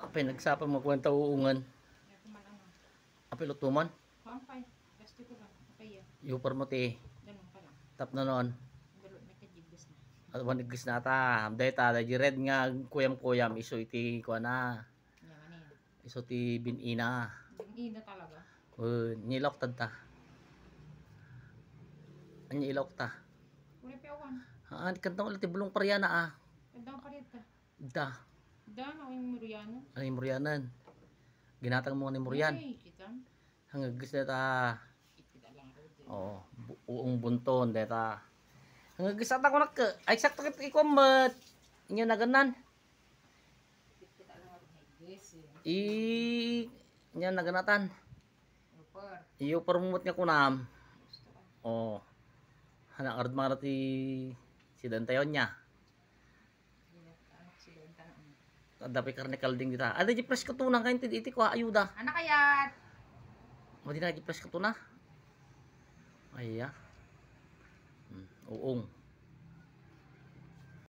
Apay nagsapa mo kwenta uungan. Kaya kumalang na. Apay lutuman. Kampay. Gasto ko lang. Kapay yan. Yupar mo ti. Ganun pa lang. Tap na noon. Dalot na kajibis na. At wanigis na ta. Amday ta. Daji red nga kuyam-kuyam. Iso iti kuha na. Yan ano yan. Iso ti binina. Ina talaga. Nilok tad ta. Anya ilok ta. Kuri piawan. Kantong ulit ti bulong parya na ah. Kadang pa rin ta. Da. Dan ako yung Muriano. Ay muryanan. Ginatang mo ni muryan. Ay, kita. Hangagis na ta. Kita lang rin. Oo. Uong bunton. Deta. Hangagis na ta ko nak. Ay sakto kit ikomet. Inyo na ganan. Kita lang rin. Inyo na ganatan. Upar. Iyo permut nga kunam. Gusto ka. Oh. Hanak ard marati si Dantayon niya. Anak sila yung tanong. Dapat karne kalding dita. Ada di press ko tunang kain iti ko ayuda. Anak kayat. Madi na di press ko tuna. Ay ya. Uong.